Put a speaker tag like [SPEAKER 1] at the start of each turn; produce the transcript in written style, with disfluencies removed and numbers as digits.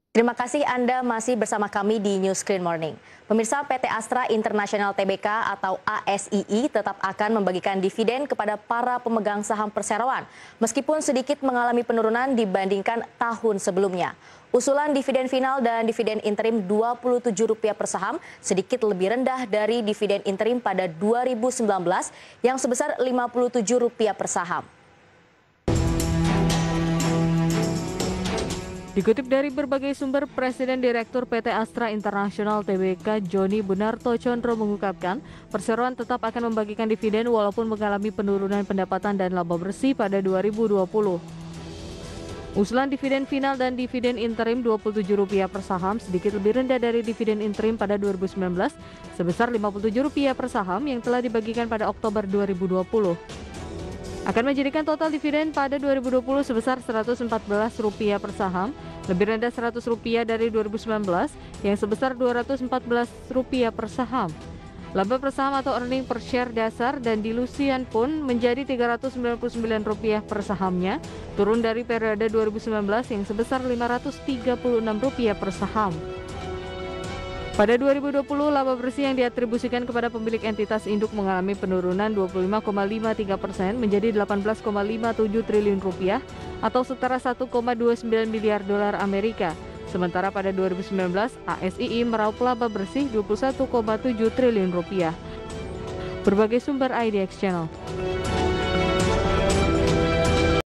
[SPEAKER 1] Terima kasih Anda masih bersama kami di News Screen Morning. Pemirsa, PT Astra International Tbk atau ASII tetap akan membagikan dividen kepada para pemegang saham perseroan, meskipun sedikit mengalami penurunan dibandingkan tahun sebelumnya. Usulan dividen final dan dividen interim Rp27 per saham sedikit lebih rendah dari dividen interim pada 2019 yang sebesar Rp57 per saham.
[SPEAKER 2] Dikutip dari berbagai sumber, Presiden Direktur PT Astra International Tbk Joni Bunarto Condro mengungkapkan perseroan tetap akan membagikan dividen walaupun mengalami penurunan pendapatan dan laba bersih pada 2020. Usulan dividen final dan dividen interim Rp27 per saham sedikit lebih rendah dari dividen interim pada 2019 sebesar Rp57 per saham yang telah dibagikan pada Oktober 2020. Akan menjadikan total dividen pada 2020 sebesar Rp114 per saham, lebih rendah Rp100 dari 2019 yang sebesar Rp214 per saham. Laba per saham atau earning per share dasar dan dilusian pun menjadi Rp399 per sahamnya, turun dari periode 2019 yang sebesar Rp536 per saham. Pada 2020, laba bersih yang diatribusikan kepada pemilik entitas induk mengalami penurunan 25,53% menjadi Rp18,57 triliun atau setara 1,29 miliar dolar Amerika. Sementara pada 2019, ASII meraup laba bersih Rp21,7 triliun. Berbagai sumber IDX Channel.